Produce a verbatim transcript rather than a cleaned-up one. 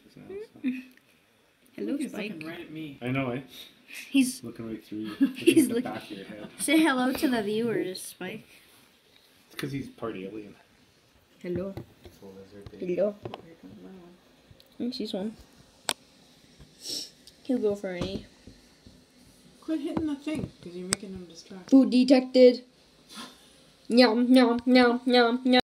Hello, He's Spike. looking right at me. I know, eh? He's looking right through you. He's Looking at the look- back of your head. Say hello to the viewers, Spike. It's because he's part alien. Hello. Full lizard baby. Hello. Here comes my one. Mm, she's one. He'll go for any. Quit hitting the thing, because you're making him distracted. Food detected. Yum, yum, yum, yum, yum.